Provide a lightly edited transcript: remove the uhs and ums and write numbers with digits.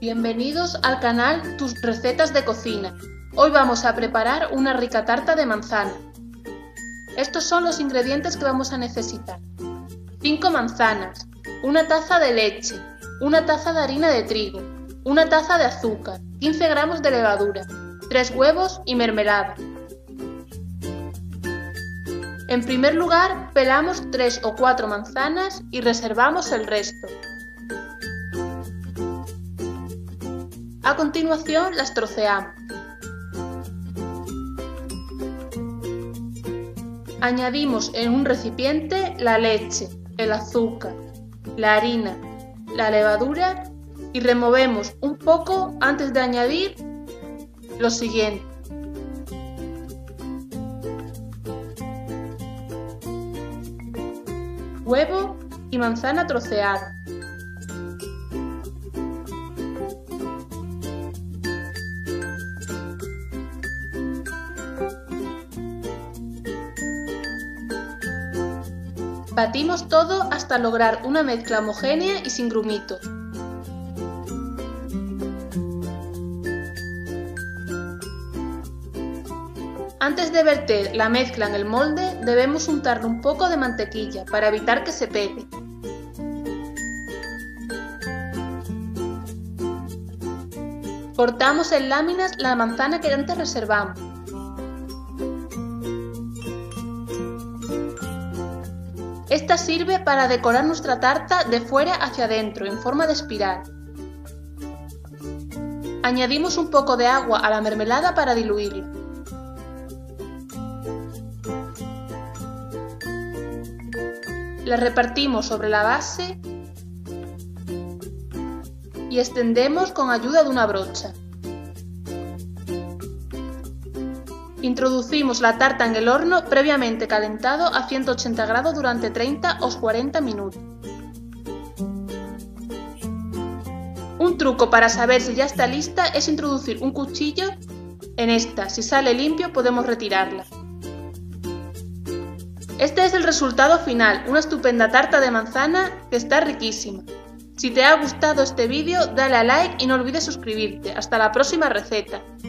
Bienvenidos al canal Tus Recetas de Cocina. Hoy vamos a preparar una rica tarta de manzana. Estos son los ingredientes que vamos a necesitar: 5 manzanas, una taza de leche, una taza de harina de trigo, una taza de azúcar, 15 gramos de levadura, 3 huevos y mermelada. En primer lugar, pelamos 3 o 4 manzanas y reservamos el resto. A continuación las troceamos. Añadimos en un recipiente la leche, el azúcar, la harina, la levadura y removemos un poco antes de añadir lo siguiente: huevo y manzana troceada. Batimos todo hasta lograr una mezcla homogénea y sin grumitos. Antes de verter la mezcla en el molde, debemos untarle un poco de mantequilla para evitar que se pegue. Cortamos en láminas la manzana que antes reservamos. Esta sirve para decorar nuestra tarta de fuera hacia adentro en forma de espiral. Añadimos un poco de agua a la mermelada para diluirla. La repartimos sobre la base y extendemos con ayuda de una brocha. Introducimos la tarta en el horno previamente calentado a 180 grados durante 30 o 40 minutos. Un truco para saber si ya está lista es introducir un cuchillo en esta. Si sale limpio podemos retirarla. Este es el resultado final, una estupenda tarta de manzana que está riquísima. Si te ha gustado este vídeo, dale a like y no olvides suscribirte. Hasta la próxima receta.